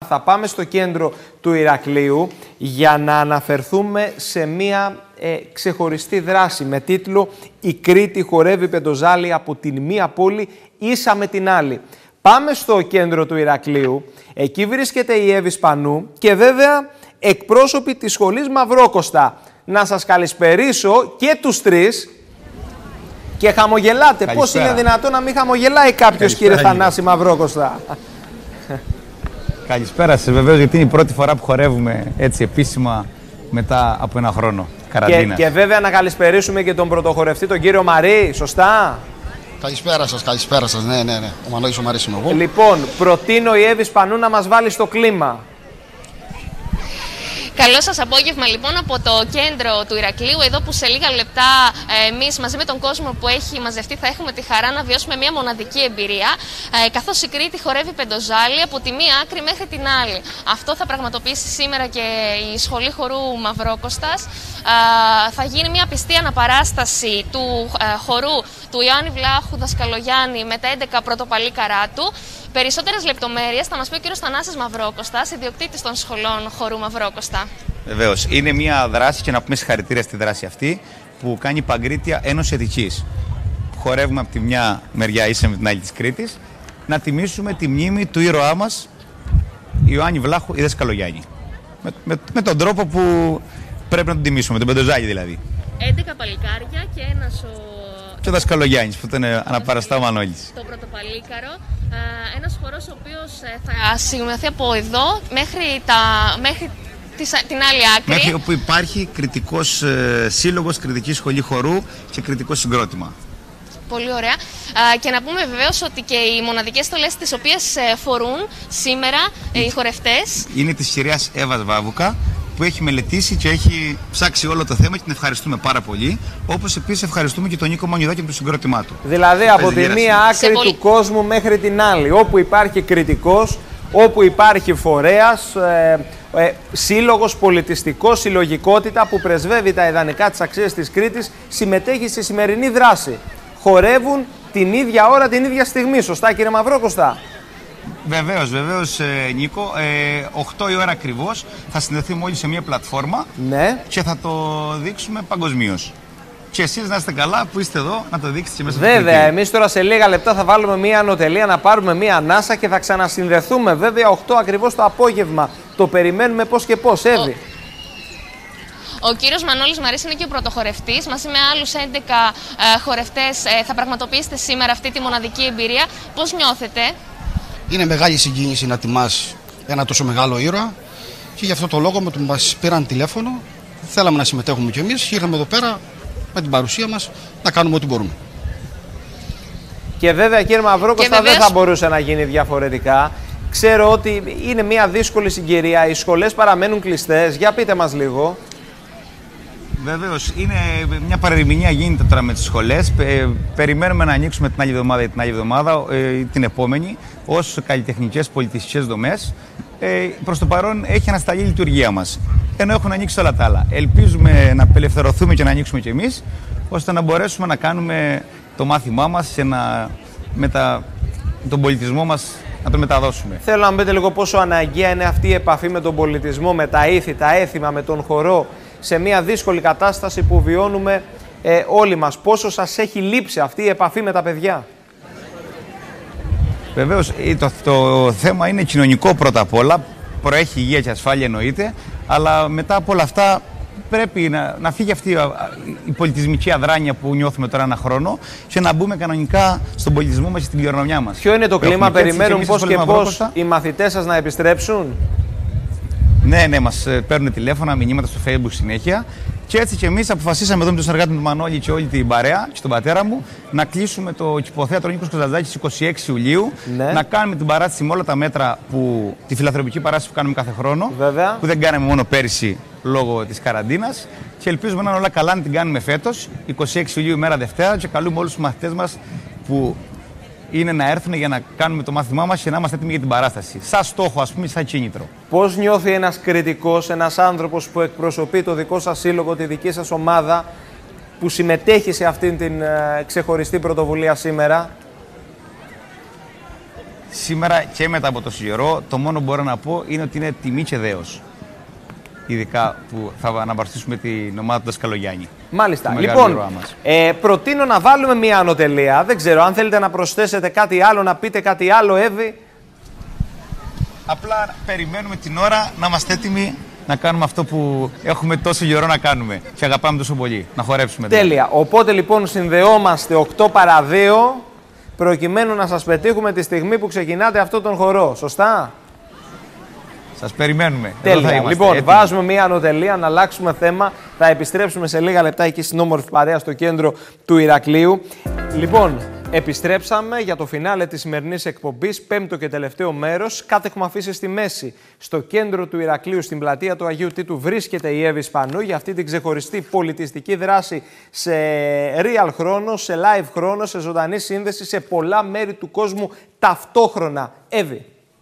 Θα πάμε στο κέντρο του Ηρακλείου για να αναφερθούμε σε μία ξεχωριστή δράση με τίτλο «Η Κρήτη χορεύει πεντοζάλι από την μία πόλη ίσα με την άλλη». Πάμε στο κέντρο του Ηρακλείου, εκεί βρίσκεται η Εύη Σπανού και βέβαια εκπρόσωποι της σχολής Μαυρόκοστα. Να σας καλησπερίσω και τους τρεις και χαμογελάτε. Καλησπέρα. Πώς είναι δυνατόν να μην χαμογελάει κάποιος, κύριε Θανάση Μαυρόκοστα? Καλησπέρα σας, βεβαίως, γιατί είναι η πρώτη φορά που χορεύουμε έτσι επίσημα μετά από ένα χρόνο καραντίνας. Και βέβαια να καλησπερίσουμε και τον πρωτοχορευτή, τον κύριο Μαρή, σωστά? Καλησπέρα σας, ναι. Ο Μανώλης ο Μαρής είμαι εγώ. Λοιπόν, προτείνω η Εύη Σπανού να μας βάλει στο κλίμα. Καλό σας απόγευμα λοιπόν από το κέντρο του Ηρακλείου, εδώ που σε λίγα λεπτά εμείς μαζί με τον κόσμο που έχει μαζευτεί θα έχουμε τη χαρά να βιώσουμε μια μοναδική εμπειρία, καθώς η Κρήτη χορεύει πεντοζάλι από τη μία άκρη μέχρι την άλλη. Αυτό θα πραγματοποιήσει σήμερα και η Σχολή Χορού Μαυρόκοστας. Θα γίνει μια πιστή αναπαράσταση του χορού του Ιωάννη Βλάχου Δασκαλογιάννη με τα 11 πρωτοπαλίκαρά του. Περισσότερες λεπτομέρειες θα μας πει ο κύριος Θανάσης Μαυρόκωστας, ιδιοκτήτης των σχολών χορού Μαυρόκοστα. Βεβαίως. Είναι μια δράση, και να πούμε συγχαρητήρια στη δράση αυτή, που κάνει η Παγκρίτια Ένωση Αττικής. Χορεύουμε από τη μια μεριά ίσα με την άλλη της Κρήτης, να τιμήσουμε τη μνήμη του ήρωά μας, Ιωάννη Βλάχου ή Δασκαλογιάννη. Με τον τρόπο που πρέπει να τον τιμήσουμε, τον πεντοζάλι δηλαδή. 11 παλικάρια και ένας και ο Δασκαλογιάννης που ήταν αναπαραστά ο Μανώλης. Το πρωτοπαλίκαρο, ένας χορός ο οποίος θα συγκομιδοθεί από εδώ μέχρι την άλλη άκρη. Μέχρι όπου υπάρχει κριτικός σύλλογος, κριτική σχολή χορού και κριτικό συγκρότημα. Πολύ ωραία. Και να πούμε βεβαίως ότι και οι μοναδικές στολές τις οποίες φορούν σήμερα οι χορευτές είναι της κυρίας Εύας Βάβουκα, που έχει μελετήσει και έχει ψάξει όλο το θέμα και την ευχαριστούμε πάρα πολύ. Όπως επίσης ευχαριστούμε και τον Νίκο Μανιουδάκη με το συγκρότημά του. Δηλαδή από τη μία άκρη του κόσμου μέχρι την άλλη. Όπου υπάρχει κριτικός, όπου υπάρχει φορέας, σύλλογος, πολιτιστικός, συλλογικότητα που πρεσβεύει τα ιδανικά της αξίας της Κρήτης, συμμετέχει στη σημερινή δράση. Χορεύουν την ίδια ώρα, την ίδια στιγμή. Σωστά, κύριε Μαυρόκοστα? Βεβαίως, Νίκο. 8 η ώρα ακριβώς θα συνδεθούμε όλοι σε μια πλατφόρμα, ναι, και θα το δείξουμε παγκοσμίως. Και εσείς να είστε καλά που είστε εδώ να το δείξετε και μέσα. Βέβαια, εμείς τώρα σε λίγα λεπτά θα βάλουμε μια ανωτελεία να πάρουμε μια ανάσα και θα ξανασυνδεθούμε. Βέβαια, 8 ακριβώς το απόγευμα. Το περιμένουμε πώς και πώς, Εύη. Ο κύριος Μανώλης Μαρής είναι και ο πρωτοχορευτής. Μαζί με άλλους 11 χορευτές θα πραγματοποιήσετε σήμερα αυτή τη μοναδική εμπειρία. Πώς νιώθετε? Είναι μεγάλη συγκίνηση να τιμάς ένα τόσο μεγάλο ήρωα και γι' αυτό το λόγο με το που μας πήραν τηλέφωνο θέλαμε να συμμετέχουμε κι εμείς και ήρθαμε εδώ πέρα με την παρουσία μας να κάνουμε ό,τι μπορούμε. Και βέβαια, κύριε Μαυρόκοστα, δεν θα μπορούσε να γίνει διαφορετικά. Ξέρω ότι είναι μια δύσκολη συγκυρία, οι σχολές παραμένουν κλειστές. Για πείτε μας λίγο. Βεβαίως, είναι μια παρερμηνία γίνεται τώρα με τις σχολές. Περιμένουμε να ανοίξουμε την άλλη εβδομάδα ή την άλλη εβδομάδα, την επόμενη, ως καλλιτεχνικές πολιτιστικές δομές. Προς το παρόν έχει ανασταλεί η λειτουργία μας, ενώ έχουν ανοίξει όλα τα άλλα. Ελπίζουμε να απελευθερωθούμε και να ανοίξουμε κι εμείς, ώστε να μπορέσουμε να κάνουμε το μάθημά μας και τον πολιτισμό μας να το μεταδώσουμε. Θέλω να μου πείτε λίγο πόσο αναγκαία είναι αυτή η επαφή με τον πολιτισμό, με τα ήθη, τα έθιμα, με τον χορό, σε μια δύσκολη κατάσταση που βιώνουμε όλοι μας. Πόσο σας έχει λείψει αυτή η επαφή με τα παιδιά? Βεβαίως, το θέμα είναι κοινωνικό πρώτα απ' όλα. Προέχει υγεία και ασφάλεια εννοείται, αλλά μετά από όλα αυτά πρέπει να φύγει αυτή η πολιτισμική αδράνεια που νιώθουμε τώρα ένα χρόνο και να μπούμε κανονικά στον πολιτισμό μας και στην κληρονομιά μας. Ποιο είναι το κλίμα? Περιμένουν πώς και πώς οι μαθητές σας να επιστρέψουν? Ναι, μας παίρνουν τηλέφωνα, μηνύματα στο Facebook συνέχεια. Και έτσι και εμείς αποφασίσαμε εδώ με τον συνεργάτη του Μανώλη και όλη την παρέα και τον πατέρα μου να κλείσουμε το κηποθέατρο Νίκος Κωνσταντζάκης στις 26 Ιουλίου. Ναι. Να κάνουμε την παράσταση με όλα τα μέτρα, τη φιλανθρωπική παράσταση που κάνουμε κάθε χρόνο. Βέβαια. Που δεν κάναμε μόνο πέρυσι λόγω της καραντίνας. Και ελπίζουμε να είναι όλα καλά να την κάνουμε φέτος, 26 Ιουλίου, ημέρα Δευτέρα. Και καλούμε όλους τους μαθητές μας που είναι να έρθουν για να κάνουμε το μάθημά μας και να είμαστε έτοιμοι για την παράσταση. Σαν στόχο, ας πούμε, σαν κίνητρο. Πώς νιώθει ένας κριτικός, ένας άνθρωπος που εκπροσωπεί το δικό σας σύλλογο, τη δική σας ομάδα, που συμμετέχει σε αυτήν την ξεχωριστή πρωτοβουλία σήμερα? σήμερα και μετά από τόσο καιρό, το μόνο που μπορώ να πω είναι ότι είναι τιμή και δέος. Ειδικά που θα αναπαραστήσουμε την ομάδα του Δασκαλογιάννη. Μάλιστα. Λοιπόν, προτείνω να βάλουμε μια ανωτελεία. Δεν ξέρω αν θέλετε να προσθέσετε κάτι άλλο, να πείτε κάτι άλλο, Εύη. Απλά περιμένουμε την ώρα να είμαστε έτοιμοι να κάνουμε αυτό που έχουμε τόσο καιρό να κάνουμε και αγαπάμε τόσο πολύ, να χορέψουμε. Τέλεια. Οπότε λοιπόν συνδεόμαστε 8 παρα 2 προκειμένου να σας πετύχουμε τη στιγμή που ξεκινάτε αυτόν τον χορό. Σωστά? Σας περιμένουμε. Τέλεια. Λοιπόν, έτοιμοι. Βάζουμε μία ανωτελεία να αλλάξουμε θέμα. Θα επιστρέψουμε σε λίγα λεπτά εκεί στην όμορφη παρέα στο κέντρο του Ηρακλείου. Λοιπόν, επιστρέψαμε για το φινάλε της σημερινής εκπομπής, πέμπτο και τελευταίο μέρος. Κάτι έχουμε αφήσει στη μέση. Στο κέντρο του Ηρακλείου, στην πλατεία του Αγίου Τίτου, βρίσκεται η Εύη Σπανού για αυτή την ξεχωριστή πολιτιστική δράση σε real χρόνο, σε live χρόνο, σε ζωντανή σύνδεση, σε πολλά μέρη του κόσμου ταυτόχρονα. Εύη.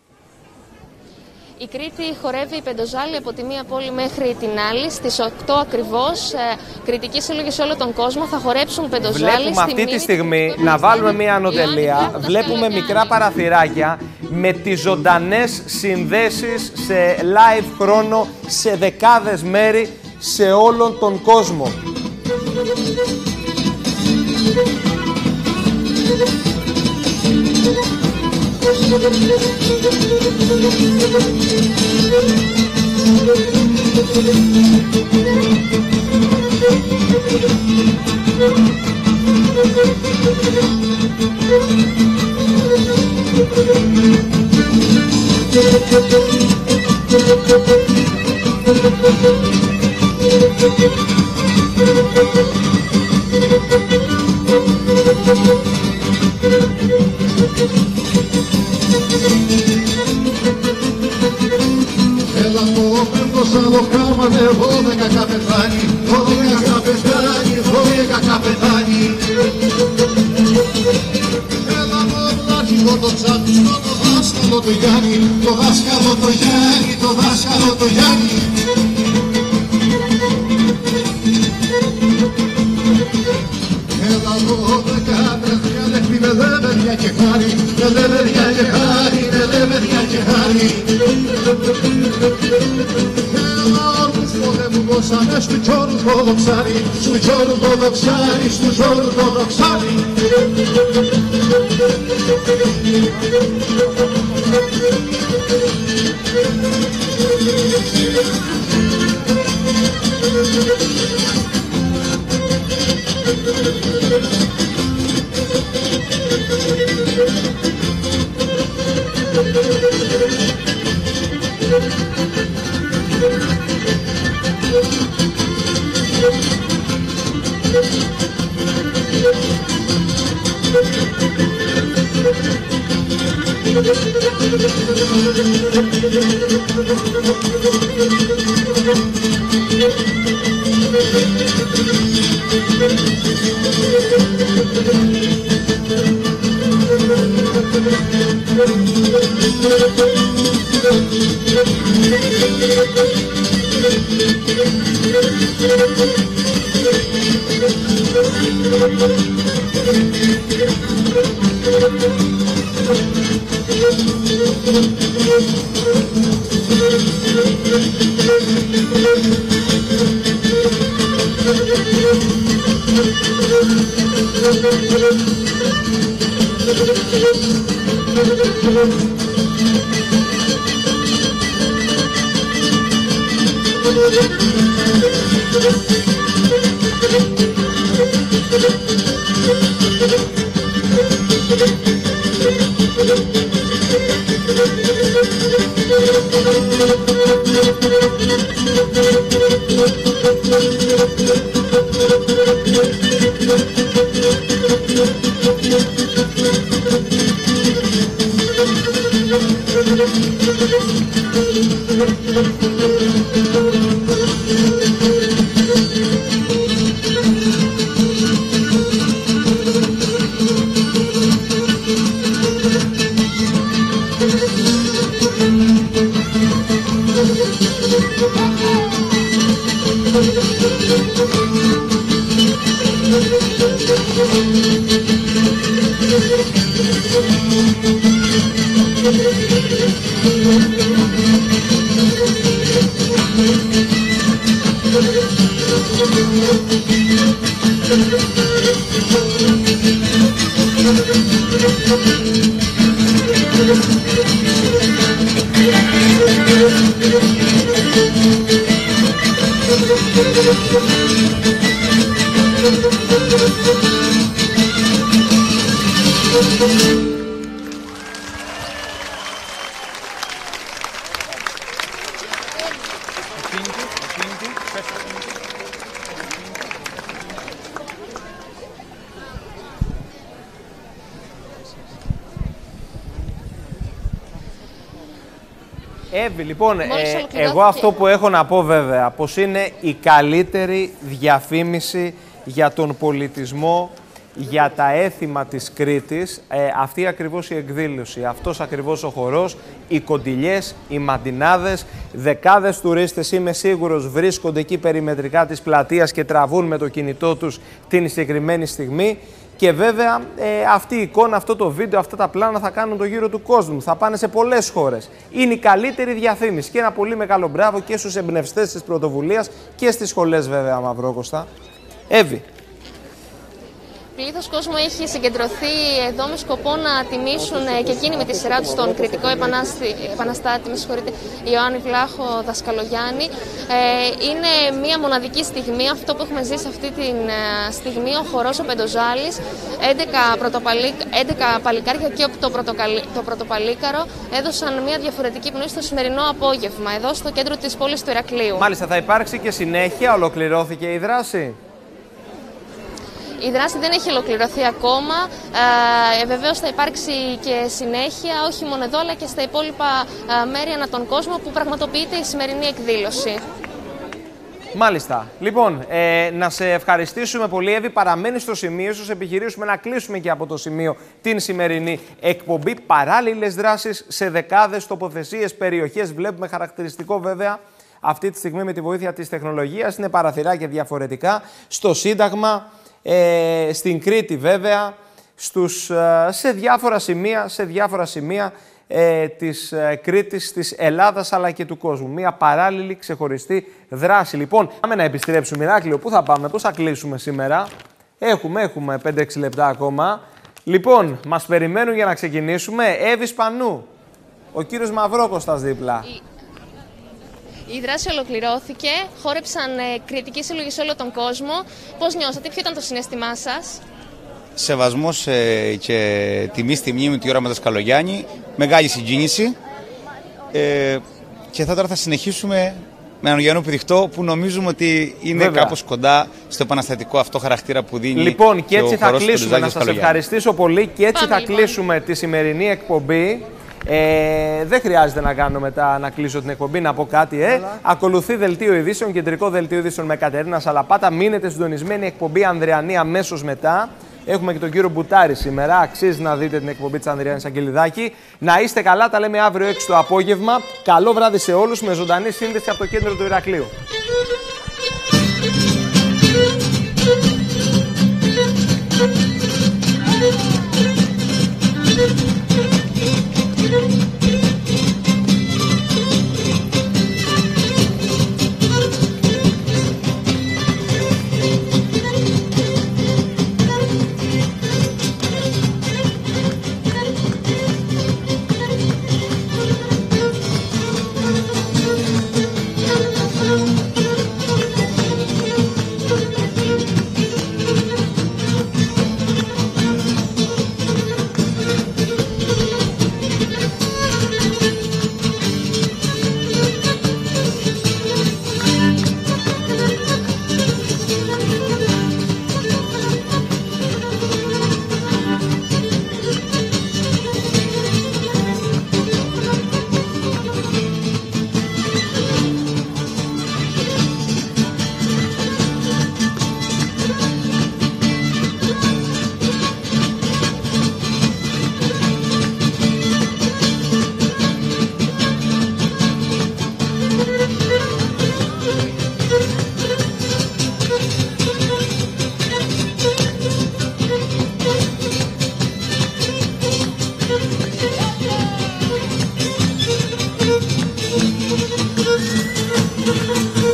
Η Κρήτη χορεύει πεντοζάλι από τη μία πόλη μέχρι την άλλη. Στις 8 ακριβώς, κριτικοί σύλλογοι σε όλο τον κόσμο θα χορέψουν πεντοζάλι. Βλέπουμε αυτή τη στιγμή να βάλουμε μία ανωτελεία. Βλέπουμε μικρά παραθυράκια με τις ζωντανές συνδέσεις σε live χρόνο σε δεκάδες μέρη σε όλον τον κόσμο. Έλα το πέμπτος άλλο κάμανε 12 καπετάνι, 12 καπετάνι, 12 καπετάνι. Έλα το αρχηγό το τσάπιστο, το δάσκαλο το Γιάννη, το δάσκαλο το Γιάννη, το δάσκαλο το Γιάννη. Έλα 12 άντρες, αδελφοί με λεβεριά και χάρη, με λεβεριά και χάρη, με λεβεριά και χάρη. Έλα όρκους πολέμου δώσανε στου Γιώργου το δοξάρι, στου Γιώργου το δοξάρι, στου Γιώργου το δοξάρι. Εύη, λοιπόν, εγώ αυτό που έχω να πω βέβαια, πως είναι η καλύτερη διαφήμιση για τον πολιτισμό, για τα έθιμα της Κρήτης, αυτή ακριβώς η εκδήλωση, αυτός ακριβώς ο χορός, οι κοντιλιές, οι μαντινάδες, δεκάδες τουρίστες είμαι σίγουρος βρίσκονται εκεί περιμετρικά της πλατείας και τραβούν με το κινητό τους την συγκεκριμένη στιγμή. Και βέβαια αυτή η εικόνα, αυτό το βίντεο, αυτά τα πλάνα θα κάνουν το γύρο του κόσμου. Θα πάνε σε πολλές χώρες. Είναι η καλύτερη διαφήμιση και ένα πολύ μεγάλο μπράβο και στους εμπνευστές της πρωτοβουλίας και στις σχολές βέβαια, Μαυρόκοστα. Εύη. Πλήθος κόσμου έχει συγκεντρωθεί εδώ με σκοπό να τιμήσουν και εκείνοι με τη σειρά τους τον κριτικό επαναστάτη, Ιωάννη Βλάχο Δασκαλογιάννη. Είναι μια μοναδική στιγμή αυτό που έχουμε ζήσει αυτή τη στιγμή. Ο χορός ο Πεντοζάλης, 11 παλικάρια και το πρωτοπαλίκαρο έδωσαν μια διαφορετική πνοή στο σημερινό απόγευμα εδώ στο κέντρο της πόλης του Ηρακλείου. Μάλιστα, θα υπάρξει και συνέχεια, ολοκληρώθηκε η δράση. Η δράση δεν έχει ολοκληρωθεί ακόμα. Βεβαίως θα υπάρξει και συνέχεια, όχι μόνο εδώ, αλλά και στα υπόλοιπα μέρη ανά τον κόσμο που πραγματοποιείται η σημερινή εκδήλωση. Μάλιστα. Λοιπόν, να σε ευχαριστήσουμε πολύ, Εύη. Παραμένει στο σημείο σου, επιχειρήσουμε να κλείσουμε και από το σημείο την σημερινή εκπομπή. Παράλληλες δράσεις σε δεκάδες τοποθεσίες, περιοχές. Βλέπουμε χαρακτηριστικό βέβαια αυτή τη στιγμή με τη βοήθεια της τεχνολογίας. Είναι παραθυράκια διαφορετικά. Στο Σύνταγμα. Στην Κρήτη βέβαια, σε διάφορα σημεία της Κρήτης, της Ελλάδας αλλά και του κόσμου. Μια παράλληλη ξεχωριστή δράση. Λοιπόν, πάμε να επιστρέψουμε, Ηράκλειο. Πού θα πάμε, πώς θα κλείσουμε σήμερα? Έχουμε 5-6 λεπτά ακόμα. Λοιπόν, μας περιμένουν για να ξεκινήσουμε. Εύη Σπανού, ο κύριος Μαυρόκωστας δίπλα. Η δράση ολοκληρώθηκε, χόρεψαν κριτικοί σύλλογοι σε όλο τον κόσμο. Πώς νιώσατε, ποιο ήταν το συναίσθημά σας? Σεβασμός και τιμή στη μνήμη του Ιωάννη Δασκαλογιάννη, μεγάλη συγκίνηση και τώρα θα συνεχίσουμε με έναν Γιάννου Πηδιχτό που νομίζουμε ότι είναι βέβαια κάπως κοντά στο επαναστατικό αυτό χαρακτήρα που δίνει. Λοιπόν, και έτσι θα κλείσουμε. Να σας ευχαριστήσω πολύ και έτσι θα κλείσουμε τη σημερινή εκπομπή. Δεν χρειάζεται να κάνω μετά να κλείσω την εκπομπή, να πω κάτι. Ακολουθεί δελτίο ειδήσεων, κεντρικό δελτίο ειδήσεων με Κατερίνα Σαλαπάτα. Μείνετε συντονισμένη, εκπομπή Ανδριανή αμέσως μετά. Έχουμε και τον κύριο Μπουτάρη σήμερα. Αξίζει να δείτε την εκπομπή της Ανδριάνης Αγγελιδάκη. Να είστε καλά, τα λέμε αύριο 6 το απόγευμα. Καλό βράδυ σε όλους με ζωντανή σύνδεση από το κέντρο του Ηρακλείου. Thank you.